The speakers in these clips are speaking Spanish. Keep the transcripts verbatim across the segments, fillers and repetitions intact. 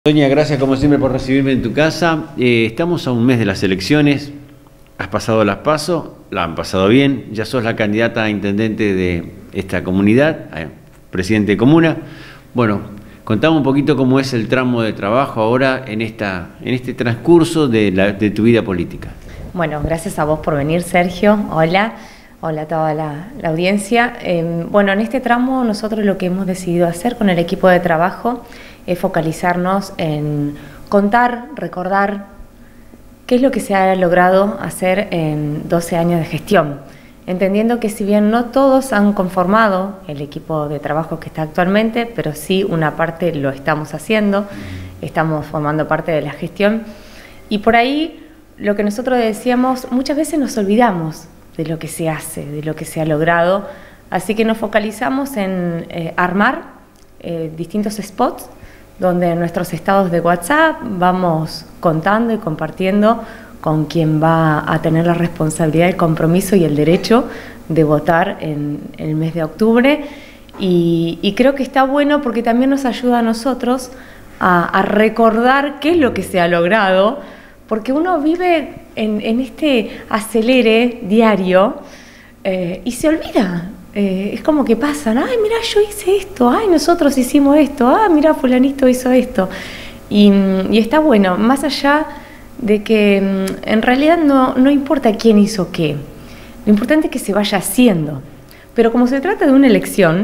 Sonia, gracias como siempre por recibirme en tu casa. Eh, estamos a un mes de las elecciones, has pasado las PASO, la han pasado bien, ya sos la candidata a intendente de esta comunidad, eh, presidente de comuna. Bueno, contame un poquito cómo es el tramo de trabajo ahora en, esta, en este transcurso de, la, de tu vida política. Bueno, gracias a vos por venir, Sergio. Hola, hola a toda la, la audiencia. Eh, bueno, en este tramo nosotros lo que hemos decidido hacer con el equipo de trabajo es focalizarnos en contar, recordar qué es lo que se ha logrado hacer en doce años de gestión, entendiendo que si bien no todos han conformado el equipo de trabajo que está actualmente, pero sí una parte lo estamos haciendo, estamos formando parte de la gestión, y por ahí lo que nosotros decíamos, muchas veces nos olvidamos de lo que se hace, de lo que se ha logrado, así que nos focalizamos en eh, armar eh, distintos spots donde en nuestros estados de WhatsApp vamos contando y compartiendo con quien va a tener la responsabilidad, el compromiso y el derecho de votar en el mes de octubre. Y, y creo que está bueno porque también nos ayuda a nosotros a, a recordar qué es lo que se ha logrado, porque uno vive en, en este acelere diario eh, y se olvida. Eh, es como que pasan, ay, mira, yo hice esto, ay, nosotros hicimos esto, ah, mira, fulanito hizo esto. Y, y está bueno, más allá de que en realidad no, no importa quién hizo qué, lo importante es que se vaya haciendo. Pero como se trata de una elección,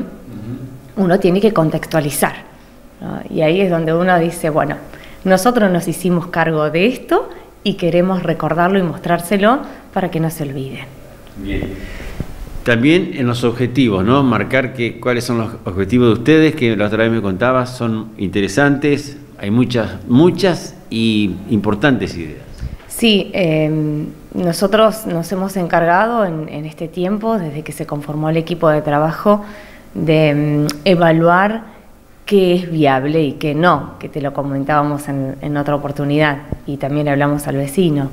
uno tiene que contextualizar, ¿no? Y ahí es donde uno dice, bueno, nosotros nos hicimos cargo de esto y queremos recordarlo y mostrárselo para que no se olvide. Bien. También en los objetivos, ¿no? Marcar que, cuáles son los objetivos de ustedes, que la otra vez me contabas, son interesantes, hay muchas, muchas y importantes ideas. Sí, eh, nosotros nos hemos encargado en, en este tiempo, desde que se conformó el equipo de trabajo, de um, evaluar qué es viable y qué no, que te lo comentábamos en, en otra oportunidad y también le hablamos al vecino.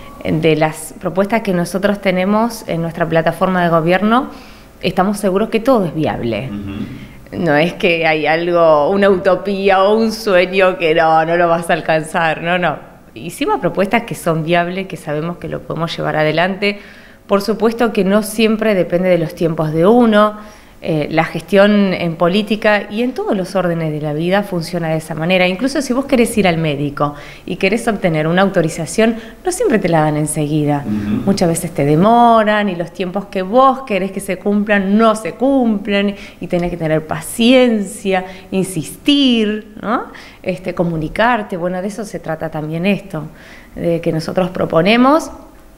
De las propuestas que nosotros tenemos en nuestra plataforma de gobierno, estamos seguros que todo es viable. Uh-huh. No es que hay algo, una utopía o un sueño que no, no lo vas a alcanzar, no, no. Hicimos propuestas que son viables, que sabemos que lo podemos llevar adelante. Por supuesto que no siempre depende de los tiempos de uno. Eh, la gestión en política y en todos los órdenes de la vida funciona de esa manera. Incluso si vos querés ir al médico y querés obtener una autorización, no siempre te la dan enseguida. Uh-huh. Muchas veces te demoran y los tiempos que vos querés que se cumplan no se cumplen y tenés que tener paciencia, insistir, ¿no? Este, comunicarte. Bueno, de eso se trata también esto, de que nosotros proponemos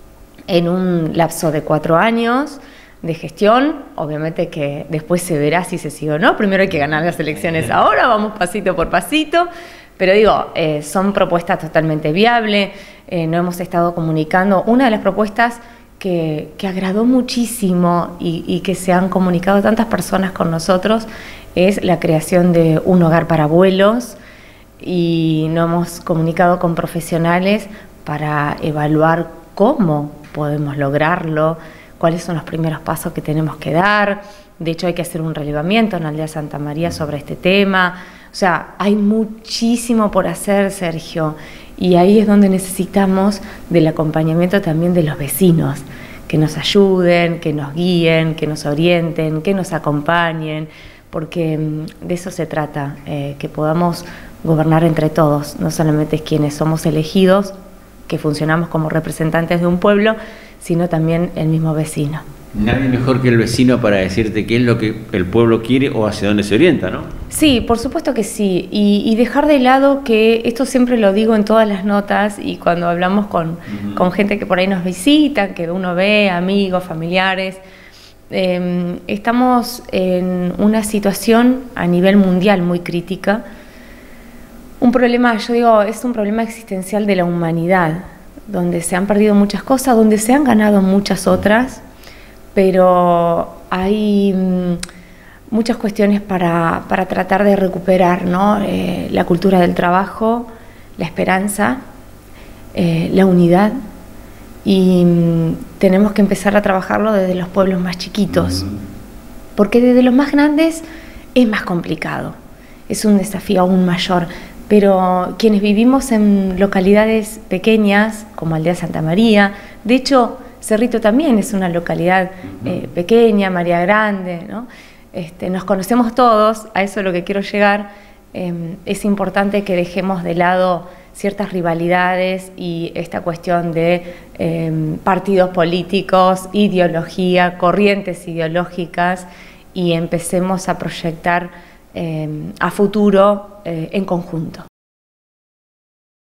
en un lapso de cuatro años de gestión, obviamente que después se verá si se sigue o no, primero hay que ganar las elecciones ahora, vamos pasito por pasito, pero digo, eh, son propuestas totalmente viables, eh, no hemos estado comunicando, una de las propuestas que, que agradó muchísimo y, y que se han comunicado tantas personas con nosotros es la creación de un hogar para abuelos y nos hemos comunicado con profesionales para evaluar cómo podemos lograrlo, cuáles son los primeros pasos que tenemos que dar. De hecho, hay que hacer un relevamiento en la aldea Santa María sobre este tema. O sea, hay muchísimo por hacer, Sergio, y ahí es donde necesitamos del acompañamiento también de los vecinos, que nos ayuden, que nos guíen, que nos orienten, que nos acompañen, porque de eso se trata, eh, que podamos gobernar entre todos, no solamente quienes somos elegidos, que funcionamos como representantes de un pueblo, sino también el mismo vecino. Nadie mejor que el vecino para decirte qué es lo que el pueblo quiere o hacia dónde se orienta, ¿no? Sí, por supuesto que sí, y, y dejar de lado que esto siempre lo digo en todas las notas y cuando hablamos con, uh-huh. con gente que por ahí nos visita, que uno ve, amigos, familiares, eh, estamos en una situación a nivel mundial muy crítica, un problema, yo digo, es un problema existencial de la humanidad, donde se han perdido muchas cosas, donde se han ganado muchas otras, pero hay mm, muchas cuestiones para, para tratar de recuperar, ¿no? Eh, la cultura del trabajo, la esperanza, eh, la unidad, y mm, tenemos que empezar a trabajarlo desde los pueblos más chiquitos, porque desde los más grandes es más complicado, es un desafío aún mayor. pero quienes vivimos en localidades pequeñas, como Aldea Santa María, de hecho, Cerrito también es una localidad eh, pequeña, María Grande, ¿no? Este, nos conocemos todos, a eso es lo que quiero llegar. Eh, es importante que dejemos de lado ciertas rivalidades y esta cuestión de eh, partidos políticos, ideología, corrientes ideológicas, y empecemos a proyectar eh, a futuro eh, en conjunto.